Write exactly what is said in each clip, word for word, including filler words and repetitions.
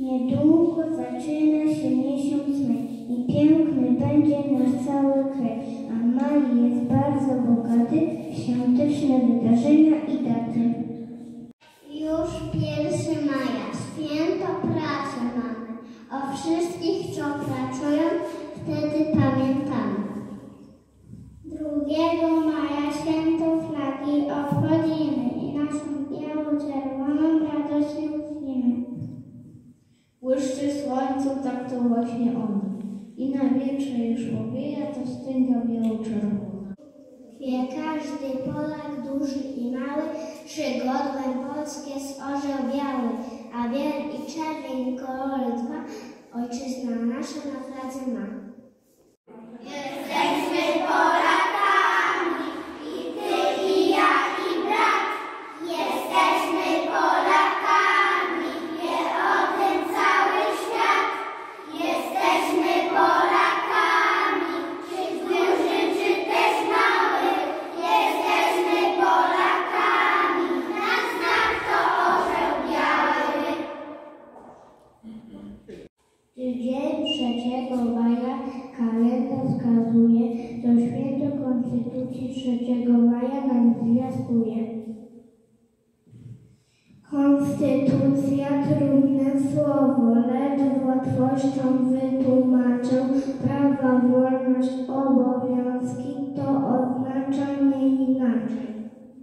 Niedługo zaczyna się miesiąc maj i piękny będzie nasz cały kraj, a maj jest bardzo bogaty w świąteczne wydarzenia i daty. Już pierwszego maja, święto pracy mamy, o wszystkich, co pracują, wtedy pamiętamy. drugiego maja święto flagi obchodzimy i naszą biało-czerwoną radość ucnimy. Błyszczy słońcu, tak to właśnie ono, i na wietrze już powieja, to stęga biało-czerwona. Wie każdy Polak, duży i mały, trzy godłem polskie z orzeł biały, a biel i czerwień kolory dwa, ojczyzna nasza na fladze ma. Jesteśmy Polakami, i ty, i ja, i brat. Jesteśmy Polakami, wie o tym cały świat. Jesteśmy Polakami, czy duży, czy też mały. Jesteśmy Polakami, na znak to orzeł biały. Dzień trzeciego maja kalendarz wskazuje, to święto Konstytucji trzeciego maja nam zwiastuje. Konstytucja trudne słowo, lecz z łatwością wytłumaczę. Prawa, wolność, obowiązki to oznacza nie inaczej.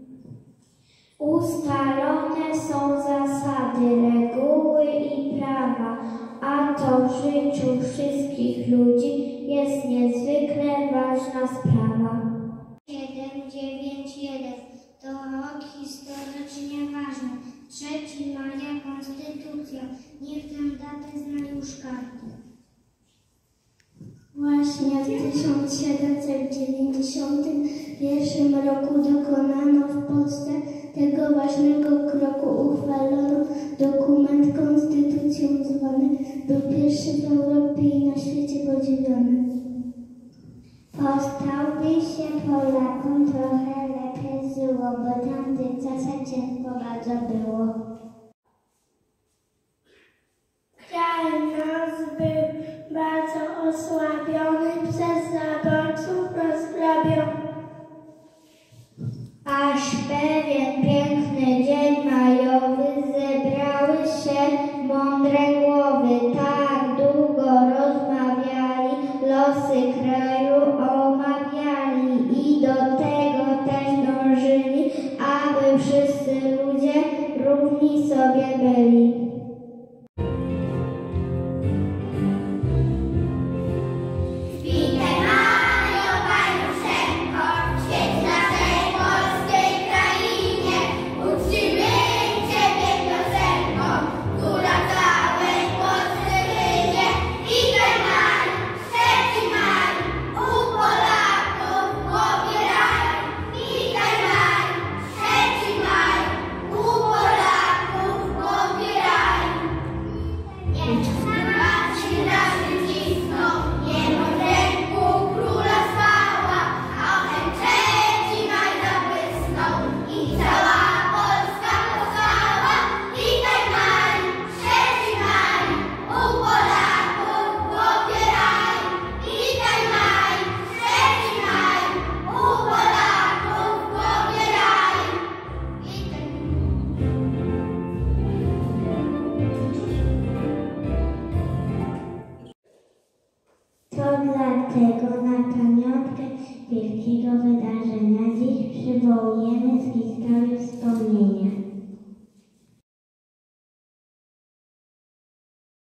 Ustalone są zasady, reguły i prawa, a to w życiu wszystkich ludzi jest niezwykle ważna sprawa. siedem dziewięć jeden to rok historycznie ważny. trzeciego maja Konstytucja, niech tę datę zna już każdy. Właśnie w tysiąc siedemset dziewięćdziesiątym pierwszym roku dokonano w Polsce tego ważnego kroku. Uchwalono dokument konstytucją zwany. Był pierwszy w Europie i na świecie podziwiony. Postałby się Polakom trochę lepiej żyło, bo tamtych czasach ciężko bardzo było. Kraj nasz był bardzo osłabiony, przez zaborców rozgrabiony. Aż pewien piękny dzień majowy zebrały się mądre głowy. Tak długo rozmawiali, losy kraju omawiali i do tego też dążyli, aby wszyscy ludzie równi sobie byli. To dlatego na pamiątkę wielkiego wydarzenia